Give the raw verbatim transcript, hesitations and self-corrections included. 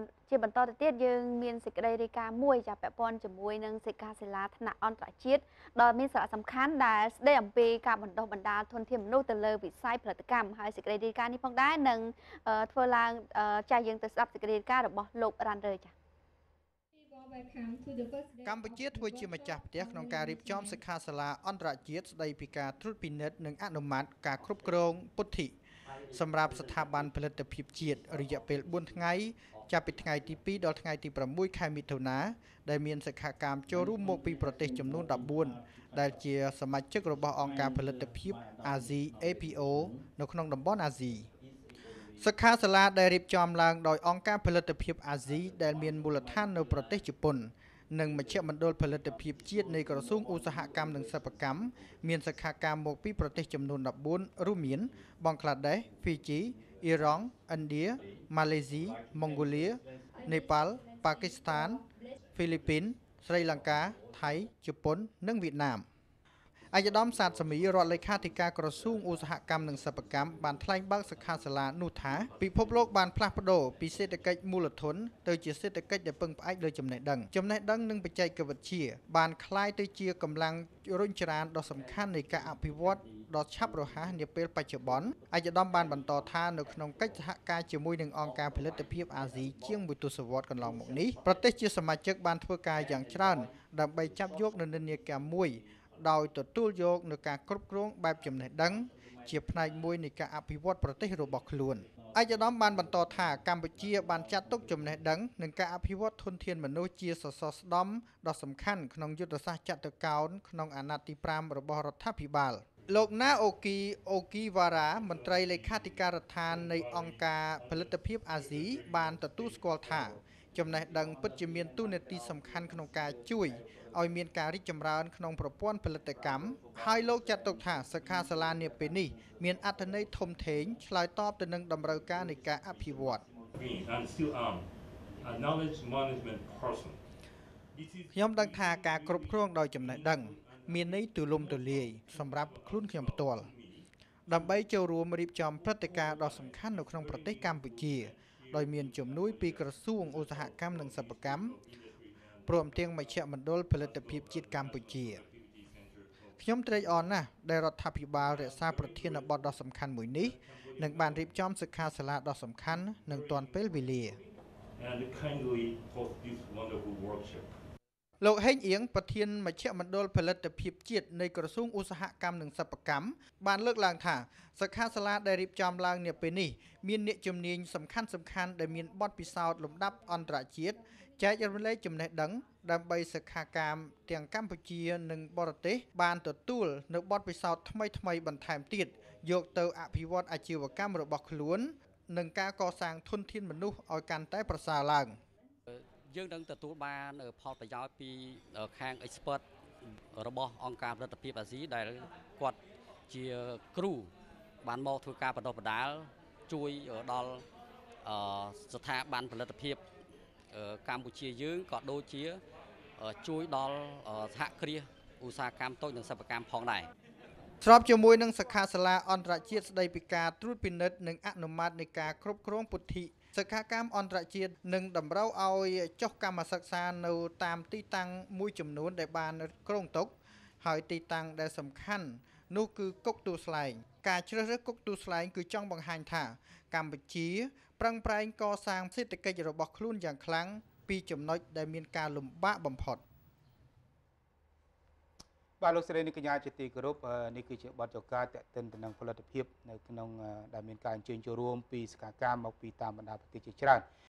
ជាបន្តទៅទៀតយើងមានសេចក្តីរាយការណ៍មួយចាប់ពាក់ព័ន្ធជាមួយនឹងសិក្ខាសាលាថ្នាក់អន្តរជាតិដ៏មានសារៈសំខាន់ដែលស្ដីអំពីការបណ្ដុះបណ្ដាលធនធានមនុស្សទៅលើវិស័យផលិតកម្មហើយសេចក្តីរាយការណ៍នេះផងដែរនឹងធ្វើឡើងចាស់យើងទៅស្ដាប់សេចក្តីរាយការណ៍របស់លោករ៉ាន់រើចា៎កម្ពុជាធ្វើជាម្ចាស់ផ្ទះក្នុងការរៀបចំសិក្ខាសាលាអន្តរជាតិស្ដីពីការត្រួតពិនិត្យនិងអនុម័តការគ្រប់គ្រងពុទ្ធិសម្រាប់ស្ថាប័នផលិតភាពជាតិរយៈពេលបួនថ្ងៃចាប់ពីថ្ងៃទីពីរដល់ថ្ងៃទីប្រាំមួយខែមិថុនាដែលមានសិក្ខាកាមចូលរួមមកពីប្រទេសចំនួនដប់បួនដែលជាសមាជិករបស់អង្គការផលិតភាពអាស៊ី A P O នៅក្នុងតំបន់អាស៊ីសិក្ខាសាលាដែលរៀបចំឡើងដោយអង្គការផលិតភាពអាស៊ីដែលមានមូលដ្ឋាននៅប្រទេសជប៉ុននិងមជ្ឈមណ្ឌលផលិតភាពជាតិនៃក្រសួងឧស្សាហកម្មនិងសិប្បកម្មមានសិក្ខាកាមមកពីប្រទេសចំនួនដប់បួនរួមមានបង់ក្លាដេស ហ្វីជី អ៊ីរ៉ង់ ឥណ្ឌា ម៉ាឡេស៊ី ម៉ុងហ្គូលី នេប៉ាល់ ប៉ាគីស្ថាន ហ្វីលីពីន ស្រីលង្កា ថៃ ជប៉ុន និងវៀតណាមអាយដាមសាទសមីរដ្ឋលេខាធិការក្រសួងឧស្សាហកម្មនិងសិប្បកម្មបានថ្លែងបើកសិក្ខាសាលានោះថាពិភពលោកបានផ្លាស់ប្ដូរពីសេដ្ឋកិច្ចមូលធនទៅជាសេដ្ឋកិច្ចដែលពឹងផ្អែកលើចំណេះដឹងចំណេះដឹងនិងបច្ចេកវិទ្យាបានคล้ายទៅជាកម្លាំងរុញច្រានដ៏សំខាន់នៃការអភិវឌ្ឍដ៏ឆាប់រហ័សនាពេលបច្ចុប្បន្នអាយដាមបានបន្តថានៅក្នុងកិច្ចសហការជាមួយនឹងអង្គការផលិតភាពអាស៊ីជាងមួយទសវត្សរ៍កន្លងមកនេះប្រទេសជាសមាជិកបានធ្វើការយ៉ាងច្រើនដើម្បីចាប់យកនិន្នាការមួយដោយទទួលយកនូវការគ្រប់គ្រងបែបចំណេះដឹងជាផ្នែកមួយនៃការអភិវឌ្ឍប្រទេសរបស់ខ្លួនអាយដាមបានបន្តថាកម្ពុជាបានចាត់ទុកចំណេះដឹងនិងការអភិវឌ្ឍធនធានមនុស្សជាសសរស្តម្ភដ៏សំខាន់ក្នុងយុទ្ធសាស្ត្រចតុកោណក្នុងអាណត្តិទីប្រាំរបស់រដ្ឋាភិបាលលោកណាអូគីអូគីវ៉ារ៉ាមន្ត្រីលេខាធិការដ្ឋាននៃអង្គការផលិតភាពអាស៊ីបានទទួលស្គាល់ថាចំណេះដឹងពិតជាមានតួនាទីសំខាន់ក្នុងការជួយឲ្យមានការរីកចម្រើនក្នុងប្រព័ន្ធផលិតកម្មហើយលោកចាត់ទុកថាសិក្ខាសាលានាពេលនេះមានអត្ថន័យធំធេងឆ្លើយតបទៅនឹងតម្រូវការនៃការអភិវឌ្ឍខ្ញុំដឹងថាការគ្រប់គ្រងដោយចំណេះដឹងមានន័យទូលំទូលាយសម្រាប់ខ្លួនខ្ញុំផ្ទាល់ដើម្បីចូលរួមរៀបចំព្រឹត្តិការណ៍ដ៏សំខាន់នៅក្នុងប្រទេសកម្ពុជាដោយមានជំនួយពីក្រសួងឧស្សាហកម្មនិងសិប្បកម្មព្រមទាំងមជ្ឈមណ្ឌលផលិតភាពជាតិកម្ពុជាខ្ញុំត្រេកអរណាស់ដែលរដ្ឋាភិបាលរក្សាប្រធានបទដ៏សំខាន់មួយនេះនិងបានរៀបចំសិក្ខាសាលាដ៏សំខាន់និងទាន់ពេលវេលាលោកហេងអៀងប្រធានមជ្ឈមណ្ឌលផលិតភាពជាតិនៃក្រសួងឧស្សាហកម្មនិងសិប្បកម្មបានលើកឡើងថាសិក្ខាសាលាដែលរៀបចំឡើងនាពេលនេះមានអ្នកជំនាញសំខាន់សំខាន់ដែលមានបទពិសោធន៍លំដាប់អន្តរជាតិចែករំលែកចំណេះដឹងដើម្បីសិក្ខាកាមទាំងកម្ពុជានិងបរទេសបានទទួលនៅបទពិសោធន៍ថ្មីថ្មីបន្ថែមទៀតយកទៅអភិវឌ្ឍអាជីវកម្មរបស់ខ្លួននិងការកសាងធនធានមនុស្សឲ្យកាន់តែប្រសើរឡើងយើងនឹងទទួលបានផលប្រយោជន៍ពីខាង expert របស់អង្គការផលិតភាពអាស៊ីដែលគាត់ជាគ្រូបានមកធ្វើការបណ្ដុះបណ្ដាលជួយដល់ស្ថាប័នផលិតភាពកម្ពុជាយើងក៏ដូចជាជួយដល់សហគ្រាសឧស្សាហកម្មតូចនិងសិប្បកម្មផងដែរស្របជាមួយនឹងសិក្ខាសាលាអន្តរជាតិស្ដីពីការត្រួតពិនិត្យនិងអនុម័តនៃការគ្រប់គ្រងពុទ្ធិសិក្ខាកាមអន្តរជាតិនឹងតម្រូវឲ្យចុះកម្មសិក្សានៅតាមទីតាំងមួយចំនួនដែលបានគ្រោងទុកហើយទីតាំងដែលសំខាន់នោះគឺគុកទួលស្លែងការជ្រើសរើសគុកទួលស្លែងគឺចង់បង្ហាញថាកម្ពុជាប្រឹងប្រែងកសាងសេដ្ឋកិច្ចរបស់ខ្លួនយ៉ាងខ្លាំងពីចំណុចដែលមានការលំបាកបំផុតបាទលោកស្រីនាងកញ្ញាជាទីគោរពនេះគឺជាបទចការតេតិនទៅនឹងផលិតភាពនៅក្នុងដែលមានការអញ្ជើញចូលរួមពីសកម្មមកពីតាមបណ្ដាប្រទេសជាច្រើន